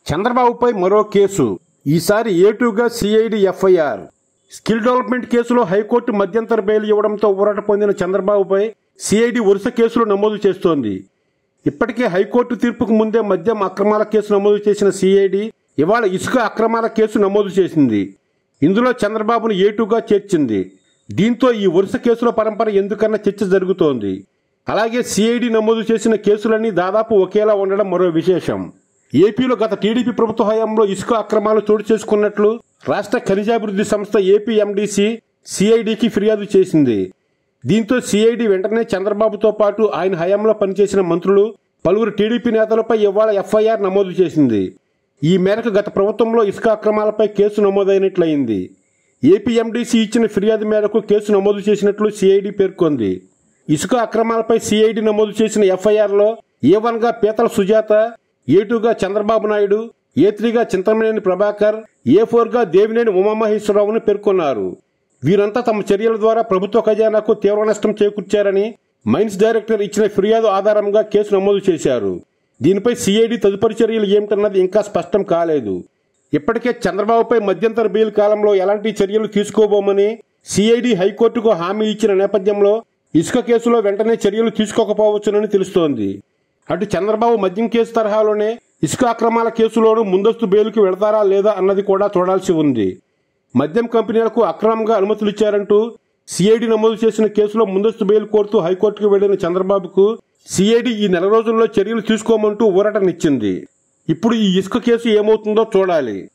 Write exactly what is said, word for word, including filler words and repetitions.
చంద్రబాబుపై మరో కేసు. ఈసారి ఏటూగా సిఐడి ఎఫ్ఐఆర్. స్కిల్ డెవలప్మెంట్ కేసులో హైకోర్టు మధ్యంతర బెయిల్ ఇవ్వడంతో ఊరట పొందిన చంద్రబాబుపై సిఐడి వరుస కేసులు నమోదు చేస్తోంది. ఇప్పటికే హైకోర్టు తీర్పుకు ముందే మద్యం అక్రమాల కేసు నమోదు చేసిన సిఐడి ఇవాళ ఇసుక అక్రమాల కేసు నమోదు చేసింది. ఇందులో చంద్రబాబును ఏటూగా చేర్చింది. దీంతో ఈ వరుస కేసుల పరంపర ఎందుకన్న చర్చ జరుగుతోంది. అలాగే సిఐడి నమోదు చేసిన కేసులన్నీ దాదాపు ఒకేలా ఉండడం మరో విశేషం. ఏపీలో గత టీడీపీ ప్రభుత్వ హయాంలో ఇసుక అక్రమాలు చోటు చేసుకున్నట్లు రాష్ట్ర ఖనిజాభివృద్ధి సంస్థ ఏపీ ఎండీసీ సిఐడికి ఫిర్యాదు చేసింది. దీంతో సిఐడి వెంటనే చంద్రబాబుతో పాటు ఆయన హయాంలో పనిచేసిన మంత్రులు, పలువురు టీడీపీ నేతలపై ఇవాళ ఎఫ్ఐఆర్ నమోదు చేసింది. ఈ మేరకు గత ప్రభుత్వంలో ఇసుక అక్రమాలపై కేసు నమోదైనట్లయింది. ఏపీ ఎండీసీ ఇచ్చిన ఫిర్యాదు మేరకు కేసు నమోదు చేసినట్లు సిఐడి పేర్కొంది. ఇసుక అక్రమాలపై సిఐడి నమోదు చేసిన ఎఫ్ఐఆర్లో ఏ వన్ గా పీతల సుజాత, ఏ టూ గా చంద్రబాబు నాయుడు, ఏ త్రీ గా చింతమనేని ప్రభాకర్, ఏ ఫోర్ గా దేవినేని ఉమామహేశ్వరరావును పేర్కొన్నారు. వీరంతా తమ చర్యల ద్వారా ప్రభుత్వ ఖజానాకు తీవ్ర నష్టం చేకూర్చారని మైన్స్ డైరెక్టర్ ఇచ్చిన ఫిర్యాదు ఆధారంగా కేసు నమోదు చేశారు. దీనిపై సిఐడి తదుపరి చర్యలు ఏమిటన్నది ఇంకా స్పష్టం కాలేదు. ఇప్పటికే చంద్రబాబుపై మధ్యంతర బెయిల్ కాలంలో ఎలాంటి చర్యలు తీసుకోబోమని సిఐడి హైకోర్టుకు హామీ ఇచ్చిన నేపథ్యంలో ఇసుక కేసులో వెంటనే చర్యలు తీసుకోకపోవచ్చునని తెలుస్తోంది. అటు చంద్రబాబు మద్యం కేసు తరహాలోనే ఇసుక అక్రమాల కేసులోనూ ముందస్తు బెయిల్కు వెళతారా లేదా అన్నది కూడా చూడాల్సి ఉంది. మద్యం కంపెనీలకు అక్రమంగా అనుమతులిచ్చారంటూ సిఐడి నమోదు చేసిన కేసులో ముందస్తు బెయిల్ కోరుతూ హైకోర్టుకు వెళ్లిన చంద్రబాబుకు సిఐడి ఈ నెల రోజుల్లో చర్యలు తీసుకోమంటూ ఊరటనిచ్చింది. ఇప్పుడు ఈ ఇసుక కేసు ఏమవుతుందో చూడాలి.